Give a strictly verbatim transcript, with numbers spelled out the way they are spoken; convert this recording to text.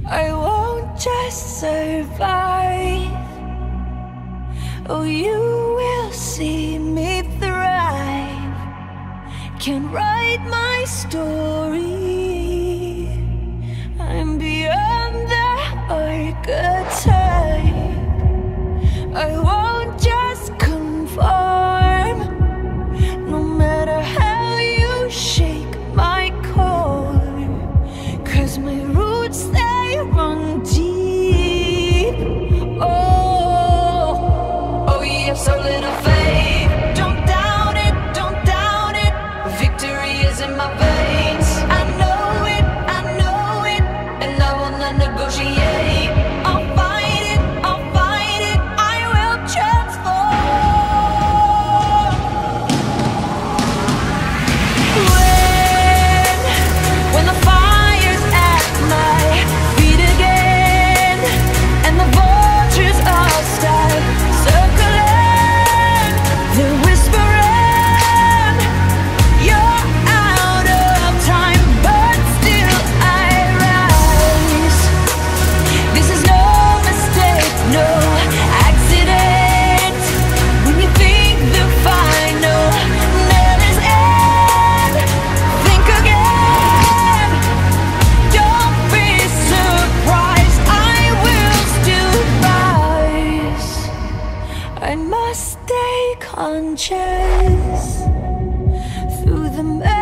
I won't just survive. Oh, you will see me thrive. Can write my story. I'm beyond the archetype. I won't just conform. No matter how you shake my core, 'cause my roots, they run deep. Oh, oh, you have so little faith. Don't doubt it, don't doubt it. Victory is in my veins. I know it, I know it, and I will not negotiate. I'll fight it, I'll fight it. I will transform. When, when the fire's at my feet again, and the vultures all start circling, they're whispering, you're out of time, but still I rise. This is no mistake, no accident. When you think the final nail is in, think again. Don't be surprised, I will still rise. I must stay conscious through the